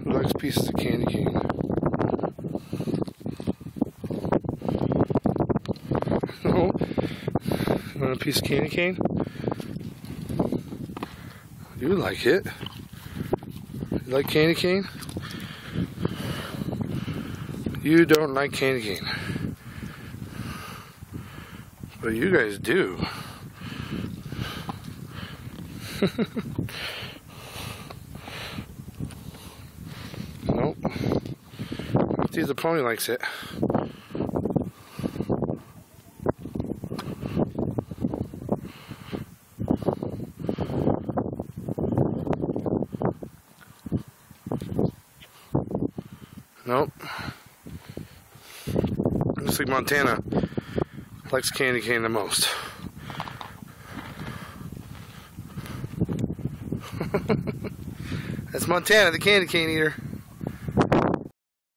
He likes pieces of candy cane. No? You want a piece of candy cane? You like it. You like candy cane? You don't like candy cane. But you guys do. Nope. See if the pony likes it. Nope. Looks like Montana likes candy cane the most. That's Montana, the candy cane eater.